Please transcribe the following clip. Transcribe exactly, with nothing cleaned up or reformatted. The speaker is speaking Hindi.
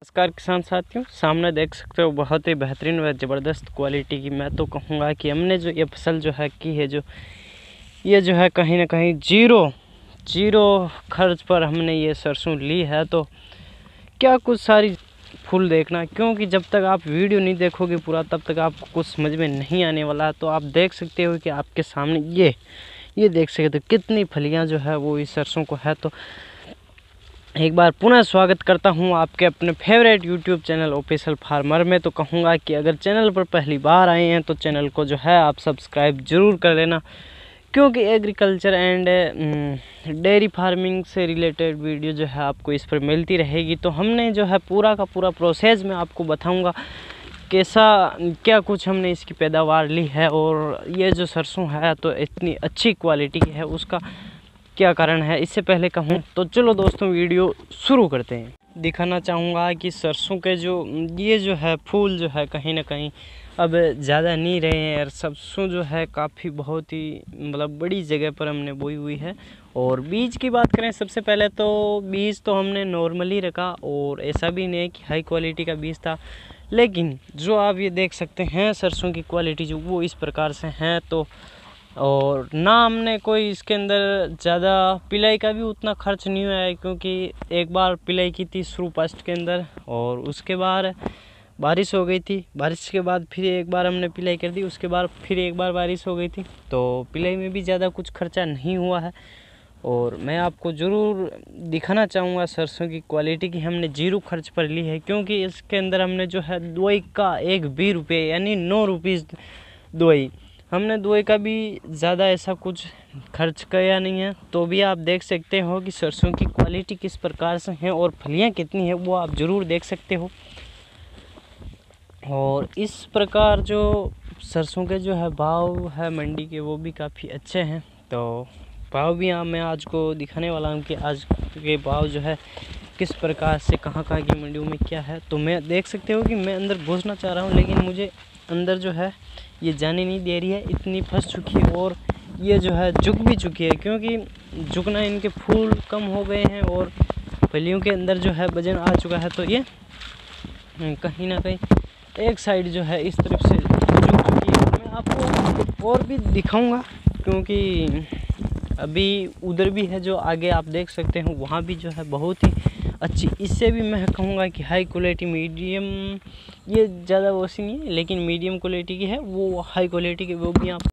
नमस्कार किसान साथियों, सामने देख सकते हो बहुत ही बेहतरीन व ज़बरदस्त क्वालिटी की। मैं तो कहूँगा कि हमने जो ये फसल जो है की है, जो ये जो है कहीं ना कहीं जीरो जीरो खर्च पर हमने ये सरसों ली है। तो क्या कुछ सारी फूल देखना, क्योंकि जब तक आप वीडियो नहीं देखोगे पूरा तब तक आपको कुछ समझ में नहीं आने वाला। तो आप देख सकते हो कि आपके सामने ये ये देख सकते हो कितनी फलियाँ जो है वो इस सरसों को है। तो एक बार पुनः स्वागत करता हूं आपके अपने favourite YouTube channel official farmer में। तो कहूंगा कि अगर चैनल पर पहली बार आए हैं तो चैनल को जो है आप सब्सक्राइब ज़रूर कर लेना, क्योंकि एग्रीकल्चर एंड डेयरी फार्मिंग से रिलेटेड वीडियो जो है आपको इस पर मिलती रहेगी। तो हमने जो है पूरा का पूरा प्रोसेस में आपको बताऊँगा कैसा क्या कुछ हमने इसकी पैदावार ली है, और ये जो सरसों है तो इतनी अच्छी क्वालिटी की है उसका क्या कारण है। इससे पहले कहूँ तो चलो दोस्तों वीडियो शुरू करते हैं। दिखाना चाहूँगा कि सरसों के जो ये जो है फूल जो है कहीं ना कहीं अब ज़्यादा नहीं रहे हैं, और सरसों जो है काफ़ी बहुत ही मतलब बड़ी जगह पर हमने बोई हुई है। और बीज की बात करें सबसे पहले तो बीज तो हमने नॉर्मली रखा, और ऐसा भी नहीं है कि हाई क्वालिटी का बीज था, लेकिन जो आप ये देख सकते हैं सरसों की क्वालिटी जो वो इस प्रकार से हैं। तो और ना हमने कोई इसके अंदर ज़्यादा पिलाई का भी उतना खर्च नहीं हुआ है, क्योंकि एक बार पिलाई की थी शुरू फर्स्ट के अंदर, और उसके बाद बारिश हो गई थी। बारिश के बाद फिर एक बार हमने पिलाई कर दी, उसके बाद फिर एक बार बारिश हो गई थी। तो पिलाई में भी ज़्यादा कुछ खर्चा नहीं हुआ है। और मैं आपको ज़रूर दिखाना चाहूँगा सरसों की क्वालिटी की हमने जीरो खर्च पर ली है, क्योंकि इसके अंदर हमने जो है दवाई का एक भी रुपये यानी नौ रुपीज़ दवाई हमने दवाई का भी ज़्यादा ऐसा कुछ खर्च किया नहीं है। तो भी आप देख सकते हो कि सरसों की क्वालिटी किस प्रकार से है और फलियां कितनी है वो आप ज़रूर देख सकते हो। और इस प्रकार जो सरसों के जो है भाव है मंडी के वो भी काफ़ी अच्छे हैं। तो भाव भी यहाँ मैं आज को दिखाने वाला हूँ कि आज के भाव जो है किस प्रकार से कहाँ कहाँ की मंडियों में क्या है। तो मैं देख सकते हो कि मैं अंदर घुसना चाह रहा हूँ, लेकिन मुझे अंदर जो है ये जाने नहीं दे रही है, इतनी फंस चुकी है। और ये जो है झुक भी चुकी है, क्योंकि झुकना इनके फूल कम हो गए हैं और फलियों के अंदर जो है वजन आ चुका है। तो ये कहीं ना कहीं एक साइड जो है इस तरफ से झुक चुकी है। मैं आपको और भी दिखाऊंगा, क्योंकि अभी उधर भी है जो आगे आप देख सकते हो, वहाँ भी जो है बहुत ही अच्छी, इससे भी मैं कहूँगा कि हाई क्वालिटी मीडियम, ये ज़्यादा वैसी नहीं है लेकिन मीडियम क्वालिटी की है, वो हाई क्वालिटी की वो भी आप